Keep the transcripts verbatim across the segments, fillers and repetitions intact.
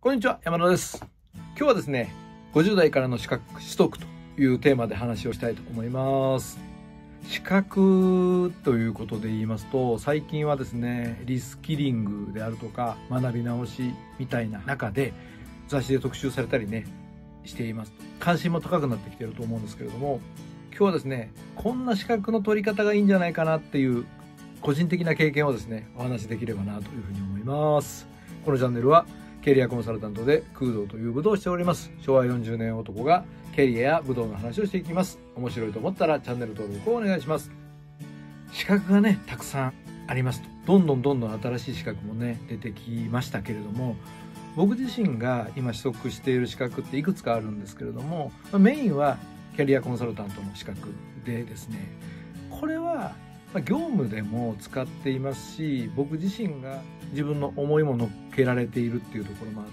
こんにちは、山田です。今日はですね、ごじゅう代からの資格取得というテーマで話をしたいと思います。資格ということで言いますと、最近はですね、リスキリングであるとか学び直しみたいな中で雑誌で特集されたりねしています。関心も高くなってきていると思うんですけれども、今日はですね、こんな資格の取り方がいいんじゃないかなっていう個人的な経験をですね、お話しできればなというふうに思います。このチャンネルはキャリアコンサルタントで空洞という武道をしております。しょわよんじゅうねん男がキャリアや武道の話をしていきます。面白いと思ったらチャンネル登録をお願いします。資格がね、たくさんありますと。どんどんどんどん新しい資格もね、出てきましたけれども、僕自身が今取得している資格っていくつかあるんですけれども、メインはキャリアコンサルタントの資格でですね、これは業務でも使っていますし、僕自身が自分の思いも乗っけられているっていうところもあって、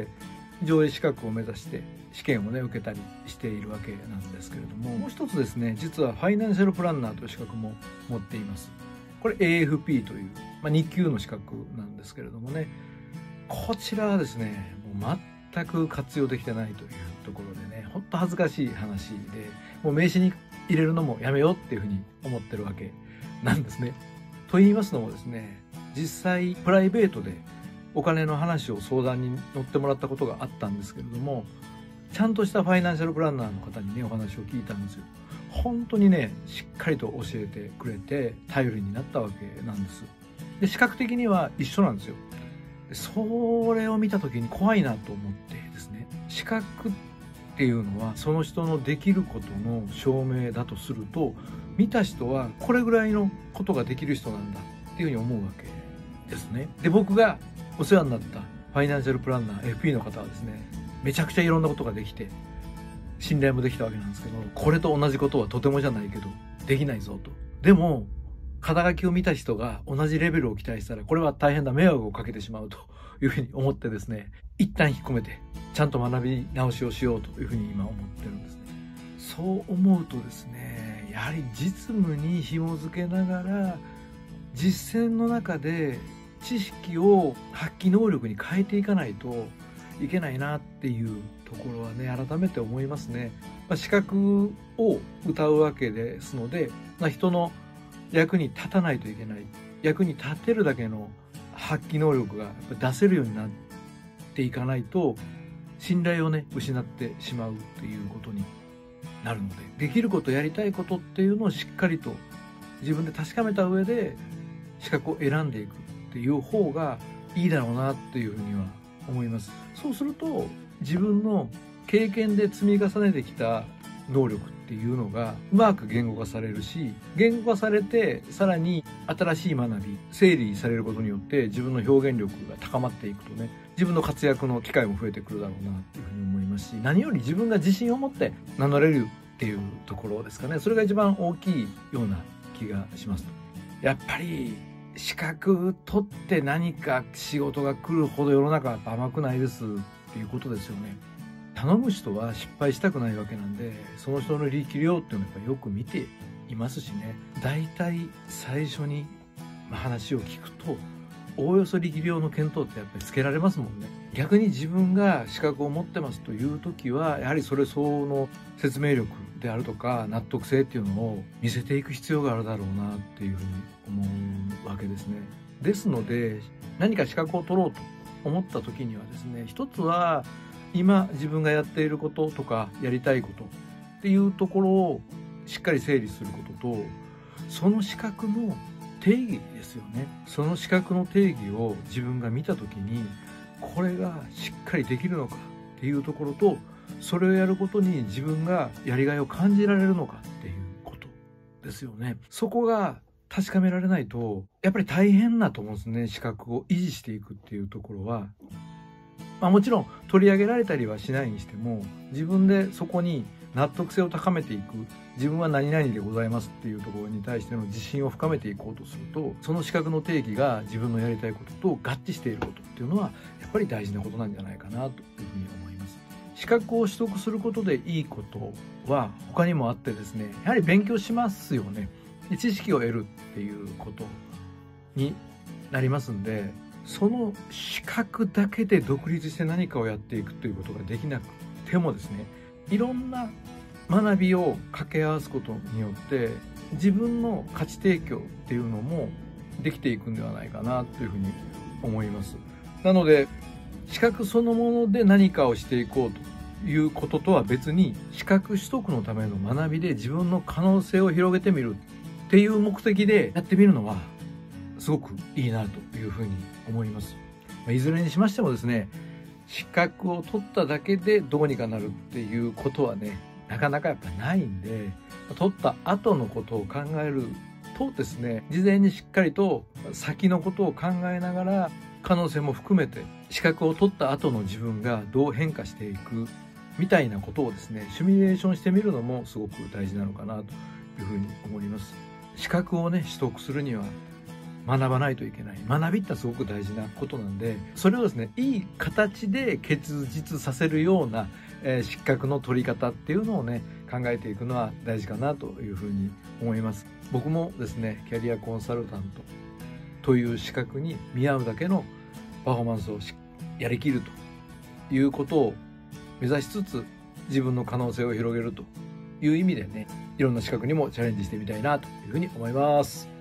上位資格を目指して試験をね受けたりしているわけなんですけれども、もう一つですね、実はファイナンシャルプランナーという資格も持っています。これ エーエフピー という、まあ、に級の資格なんですけれどもね、こちらはですね、もう全く活用できてないというところでね、ほんと恥ずかしい話で、もう名刺に入れるのもやめようっていうふうに思ってるわけなんですね。と言いますのもですね、実際プライベートでお金の話を相談に乗ってもらったことがあったんですけれども、ちゃんとしたファイナンシャルプランナーの方にねお話を聞いたんですよ。本当にねしっかりと教えてくれて頼りになったわけなんです。で、視覚的には一緒なんですよ。それを見た時に怖いなと思ってですね、資格っていうのはその人のできることの証明だとすると、見た人はこれぐらいのことができる人なんだっていうふうに思うわけですね。で、僕がお世話になったファイナンシャルプランナー エフピー の方はですね、めちゃくちゃいろんなことができて信頼もできたわけなんですけど、これと同じことはとてもじゃないけどできないぞと。でも肩書きを見た人が同じレベルを期待したら、これは大変な迷惑をかけてしまうというふうに思ってですね、一旦引っ込めてちゃんと学び直しをしようというふうに今思ってるんですね。そう思うとですね、やはり実務に紐づけながら実践の中で知識を発揮能力に変えていかないといけないなっていうところはね、改めて思いますね。まあ、資格を謳うわけですので、まあ、人の役に立たないといけない、役に立てるだけの発揮能力がやっぱ出せるようになっていかないと信頼をね失ってしまうということになるので、できること、やりたいことっていうのをしっかりと自分で確かめた上で資格を選んでいくっていう方がいいだろうなっていうふうには思います。そうすると自分の経験で積み重ねてきた能力っていうのがうまく言語化されるし、言語化されてさらに新しい学び、整理されることによって自分の表現力が高まっていくとね、自分の活躍の機会も増えてくるだろうなっていうふうに思いますし、何より自分が自信を持って名乗れるっていうところですかね。それが一番大きいような気がします。やっぱり資格取って何か仕事が来るほど世の中は甘くないですっていうことですよね。頼む人は失敗したくないわけなんで、その人の力量っていうのはやっぱよく見ていますしね。だいたい最初に話を聞くとおおよそ力量の見当ってやっぱりつけられますもんね。逆に自分が資格を持ってますという時は、やはりそれ相応の説明力であるとか納得性っていうのを見せていく必要があるだろうなっていうふうに思うわけですね。ですので何か資格を取ろうと思った時にはですね、一つは今自分がやっていることとかやりたいことっていうところをしっかり整理することと、その資格の定義ですよね。その資格の定義を自分が見た時にこれがしっかりできるのかっていうところと、それをやることに自分がやりがいを感じられるのかっていうことですよね。そこが確かめられないとやっぱり大変だと思うんですね。資格を維持していくっていうところは、まあ、もちろん取り上げられたりはしないにしても、自分でそこに納得性を高めていく、自分は何々でございますっていうところに対しての自信を深めていこうとすると、その資格の定義が自分のやりたいことと合致していることっていうのはやっぱり大事なことなんじゃないかなというふうに思います。資格を取得することでいいことは他にもあってですね、やはり勉強しますよね。知識を得るっていうことになりますんで、 その資格だけで独立して何かをやっていくということができなくてもですね、いろんな学びを掛け合わすことによって自分の価値提供っていうのもできていくんではないかなというふうに思います。なので資格そのもので何かをしていこうということとは別に、資格取得のための学びで自分の可能性を広げてみるっていう目的でやってみるのはすごくいいなというふうに思います。いずれにしましてもですね、資格を取っただけでどうにかなるっていうことはね、なかなかやっぱないんで、取った後のことを考えるとですね、事前にしっかりと先のことを考えながら、可能性も含めて資格を取った後の自分がどう変化していくみたいなことをですね、シミュレーションしてみるのもすごく大事なのかなというふうに思います。資格をね取得するには学ばないといけない。学びってすごく大事なことなんで、それをですね、いい形で結実させるような、えー、資格の取り方っていうのをね、考えていくのは大事かなというふうに思います。僕もですね、キャリアコンサルタントという資格に見合うだけのパフォーマンスをやりきるということを目指しつつ、自分の可能性を広げるという意味でね、いろんな資格にもチャレンジしてみたいなというふうに思います。